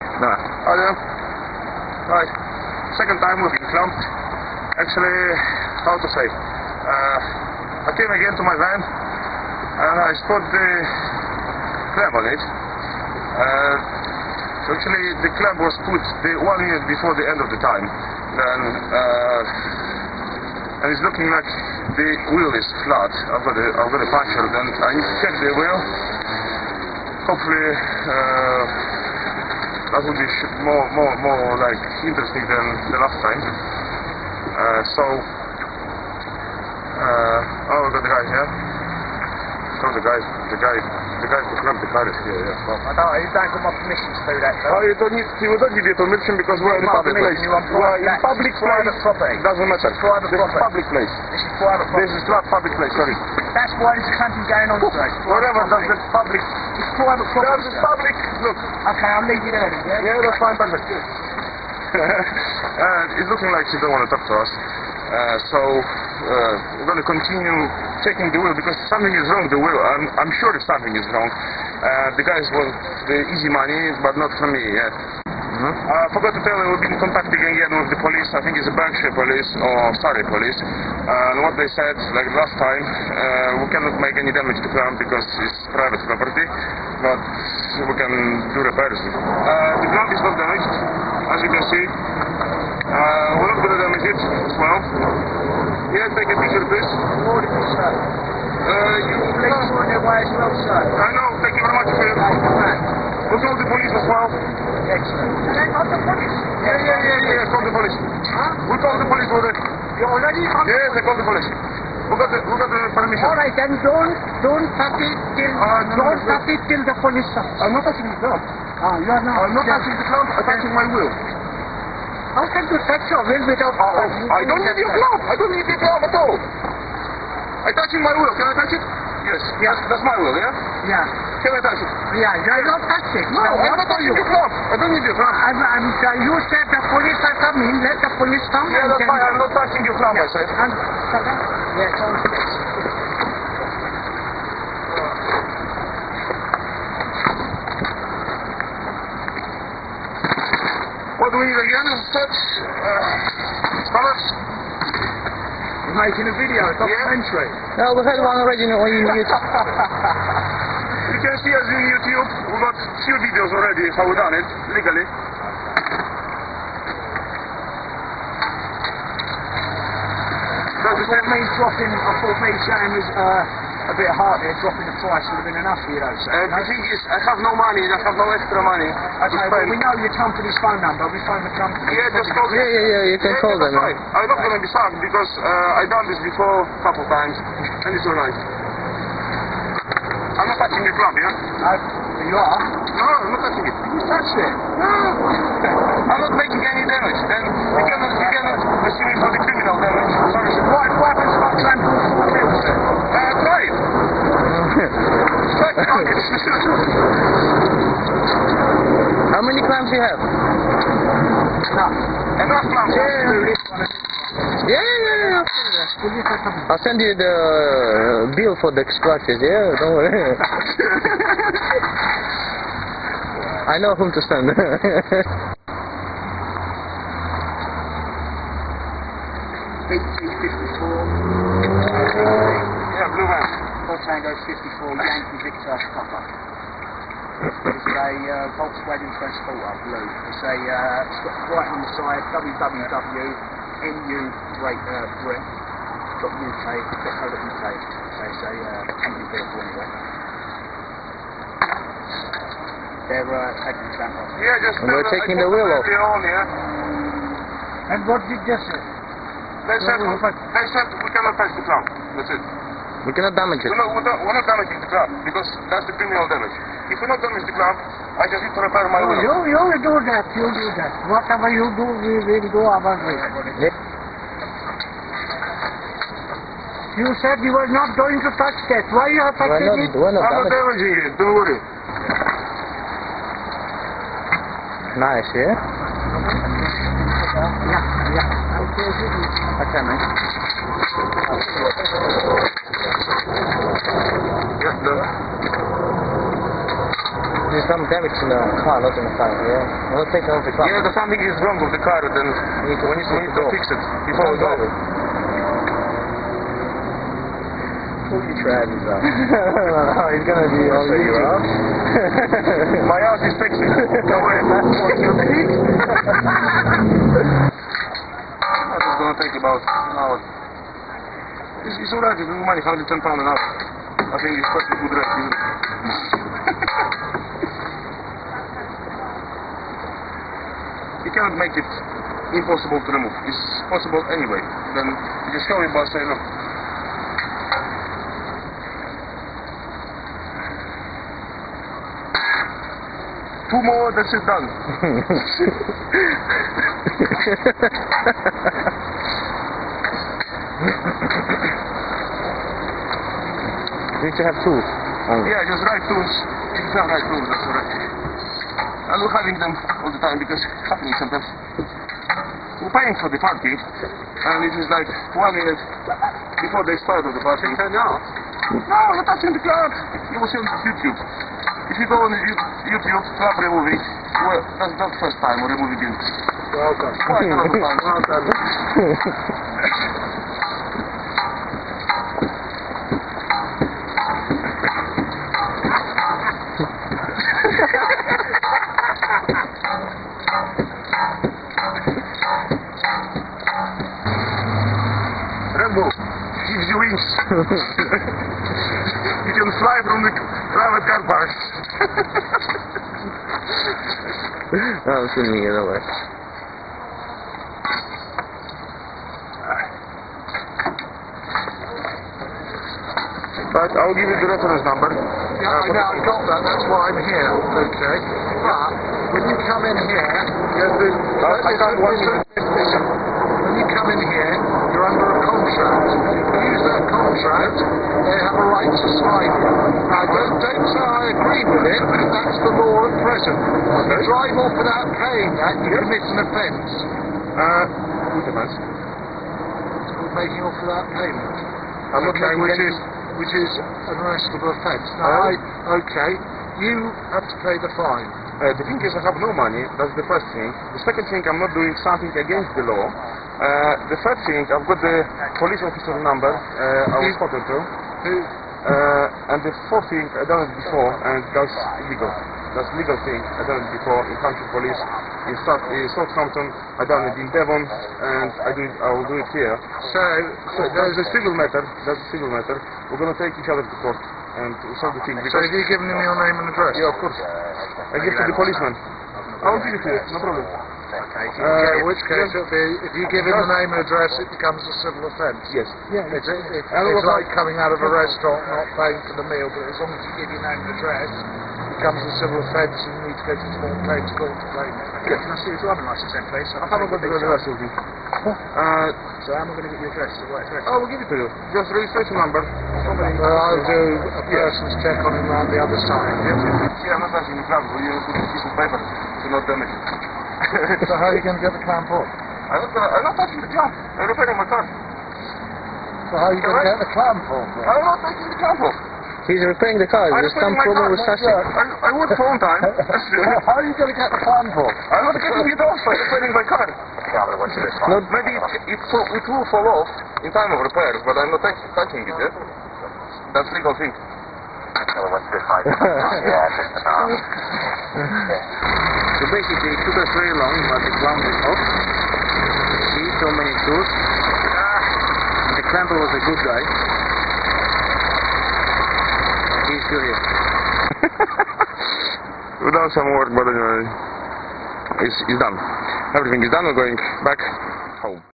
No. Hi there. Hi. Second time we've been clumped. Actually, how to say? I came again to my van and I spot the clamp on it. So actually the clamp was put the 1 minute before the end of the time. Then and it's looking like the wheel is flat. I've got a puncture. Then I need to check the wheel. Hopefully that would be more like interesting than the last time. Oh, we got the guy here. So the guy who clamped the car is here. Yeah. Well, I don't got my permission to do that. Oh, you don't need your permission because we're in a public place. We're in public place. Property. Doesn't matter. Private this property. is public place. This is private property. This is not public place. Sorry. That's why there's clamping going on today. Whatever. That's public. It's private property. That's public. Look. Okay, I'll leave you there. Yeah, that's fine. Perfect. It's looking like she don't want to talk to us. So we're going to continue checking the wheel because something is wrong with the wheel. I'm sure something is wrong. The guys want the easy money, but not from me yet. I forgot to tell you, we've been contacting again with the police. I think it's the Berkshire police or Surrey police. And what they said, like last time, we cannot make any damage to clamp because it's private property, but we can do repairs. The clamp is not damaged, as you can see. We're not going to damage it as well. Yeah, take a picture, please. Police are on their way as well, sir. I know, thank you very much for your... We'll call the police as well. Excellent. They called the police? Yeah, call the police. Huh? We'll call the police for that. You already called? Yes, I called the police. We got the permission. All right, then don't touch it till the police comes. I'm not touching the clamp. You are not. I'm not touching the clamp, I'm touching my wheel. How can you touch your wheel without... I don't need your clamp. I don't need your clamp at all. I'm touching my wheel. Can I touch it? Yes. That's my wheel, yeah? Yeah. Can I touch it? Yeah, you are not touching. No, I'm not touching your clamp. I don't need your clamp. You said the police are coming. Let the police come. Yeah, that's fine. I'm not touching your clamp, I said. Yes, What do we need again? Scholars? We're making a video, a documentary. No, we had one already on YouTube. You can see us on YouTube. We got few videos already how we done it legally. I thought me saying was a bit hard there, dropping the price would have been enough for you though, sir. The thing is, I have no money, I have no extra money. Okay, well, we know your company's phone number, we phone the company. Yeah, just call them. Yeah, you can call them. Right. I'm not going to be sacked because I done this before a couple times, and it's alright. I'm not touching your clamp, yeah? You are? No, I'm not touching it. You touched it? No! I'm not making any damage, and you cannot assume it for the criminal damage. Sorry, sir. What happens if I clamp all four wheels then? Try it! Try it! How many clamps do you have? Enough clamps. Yeah. I'll send you the bill for the scratches, yeah? Don't worry. I know whom to send. 8054. Yeah, blue van. Tango 54, Yankee Victor Papa. It's a Volkswagen Transporter, blue. It's got right on the side, www.nu.uk.co.uk. It's a company vehicle anyway. They're taking the clamp off. Yeah, just And we're taking the wheel off. And what did they say? They said we cannot touch the clamp. That's it. We cannot damage it. We're not damaging the clamp because that's the criminal damage. If we not damage the clamp, I just need to repair my wheel. You do that. Whatever you do, we will do our way. Yeah. You said you were not going to touch that. Why you are touching it? We're not I'm not damaging. damaging it, don't worry. Nice, yeah? Yeah. Okay, man. Yeah, done. there's some damage in the car, not in the car, yeah? I'm not taking off the car. Yeah, if something is wrong with the car, then we need to fix it. Before we drive go. it. Pull your trousers up. No, he's gonna be on YouTube. My ass is sexy. Don't worry. What you think? That is gonna take about an hour. It's alright, you bring money, £110 an hour. I think it's quite a good rate, isn't it? You cannot make it impossible to remove. It's possible anyway. Then you just show your boss, say, look. Two more, that's it, done. Need to have two. Yeah, just right tools. If you have right tools, that's alright. I'm not having them all the time because it's happening sometimes. We're paying for the party, and it is like 1 minute before they start of the party. No, you're touching the car. You will see on YouTube. If you go on YouTube, club removing, well, that's not the first time we're removing it. Well done. Quite a lot of times. Well done. Rambo gives you wings. You can fly from the private car parks. I'm filming it away. But I'll give you the reference number. Yeah, I know, I got that, that's why I'm here, okay? But, when you come in here, I can't watch it. listen, when you come in here, you're under a contract. If you use that contract, they have a right to slide you. Now, don't say I agree with it, but that's the law at present. If you drive off without paying that, you commit an offence. Good offense. It's called making off without payment. I'm not Okay, making which is an arrestable offence. Now, you have to pay the fine. The thing is, I have no money. That's the first thing. The second thing, I'm not doing something against the law. The third thing, I've got the police officer number. I was spoken to. And the fourth thing, I done it before, and that's illegal. That's legal thing. I done it before in country police in Southampton. I done it in Devon, and I will do it here. So That's a civil matter. That's a civil matter. We're going to take each other to court and solve the thing. have you given him your name and address? Yeah, of course. I give to the policeman. I will give it to you. No problem. Okay, in which case, it'll be, if you give him the name and address, it becomes a civil offence. Yes. Yeah. It's like coming out of a restaurant not paying for the meal, but as long as you give your name and address, it becomes a civil offence and you need to go to the small claims court to claim it. Yes. Can I see your driving licence then, please? I haven't got the address with me. So how am I going to get your address? What address? I will give it to you. Just registration number. Well, I'll do a person's check on him round the other side. Yeah, I'm not touching the clamp. You put a piece of paper to not damage it. So how are you going to get the clamp off? I'm not touching the clamp. I'm repairing my car. So how are you going to get the clamp off? I'm not taking the clamp off. He's repairing the car. There's some problem with Sasha. I work phone time. How are you going to get the clamp off? I'm not getting it off. I'm repairing my car. No, Maybe it will fall off in time of repair, but I'm not touching it yet. That's legal thing. So basically it took us very long, but the clamp is off. See, so many tools. The clamper was a good guy. He's curious. We've done some work, but anyway, it's done. Everything is done. We're going back home.